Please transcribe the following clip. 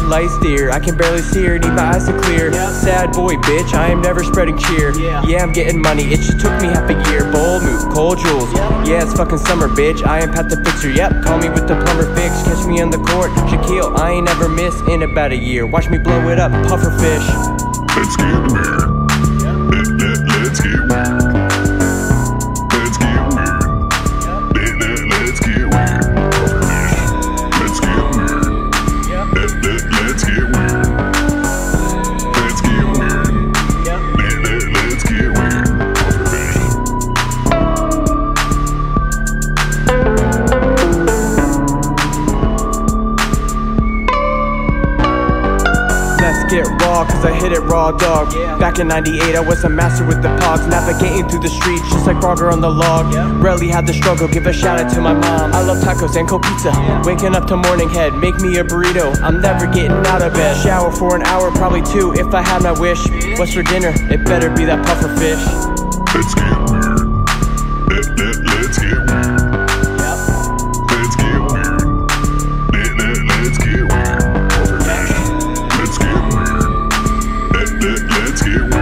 light steer, I can barely see her, need my eyes to clear. Sad boy, bitch, I am never spreading cheer. Yeah, I'm getting money, it just took me half a year. Bold move, cold jewels, yeah, it's fucking summer, bitch. I am Pat the Fixer, yep, call me with the plumber fix. Catch me on the court, Shaquille, I ain't never miss in about a year. Watch me blow it up, puffer fish. Let's get weird. Let's get weird. Let's get weird. Let's get weird. Let's get weird. Let's get weird. Let's get weird. Let's get weird. Let's get raw, cause I hit it raw, dog. Back in 98, I was a master with the pogs. Navigating through the streets, just like Roger on the log. Rarely had the struggle, give a shout out to my mom. I love tacos and cold pizza. Waking up to morning head, make me a burrito. I'm never getting out of bed. Shower for an hour, probably 2, if I had my wish. What's for dinner? It better be that puffer fish. Let's get weird. Let's get weird. Let's get weird. Let's get weird. Let's get weird. Let's get weird.